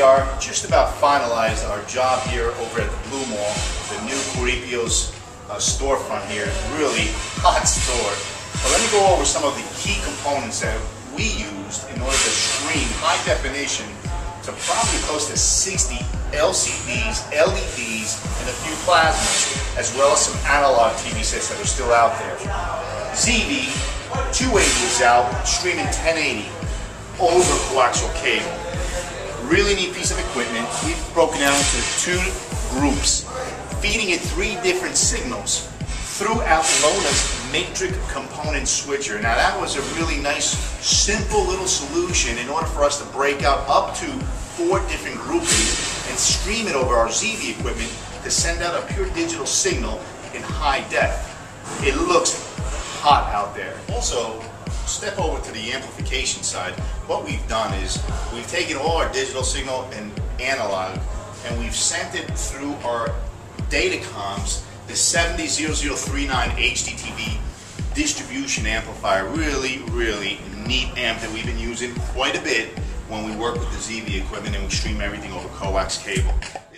we are just about finalized our job here over at the Blue Mall, the new Coripio's storefront here. Really hot store. But let me go over some of the key components that we used in order to stream high definition to probably close to 60 LCDs, LEDs, and a few plasmas, as well as some analog TV sets that are still out there. ZV 280 is out, streaming 1080 over coaxial cable. Really neat piece of equipment. We've broken down into two groups, feeding it 3 different signals through Abitronix matrix component switcher. Now that was a really nice, simple little solution in order for us to break out up to 4 different groupings and stream it over our ZV equipment to send out a pure digital signal in high def. It looks hot out there. Also, step over to the amplification side. What we've done is we've taken all our digital signal and analog and we've sent it through our Datacomms, the 700039 HDTV distribution amplifier. Really, really neat amp that we've been using quite a bit when we work with the ZV equipment and we stream everything over coax cable.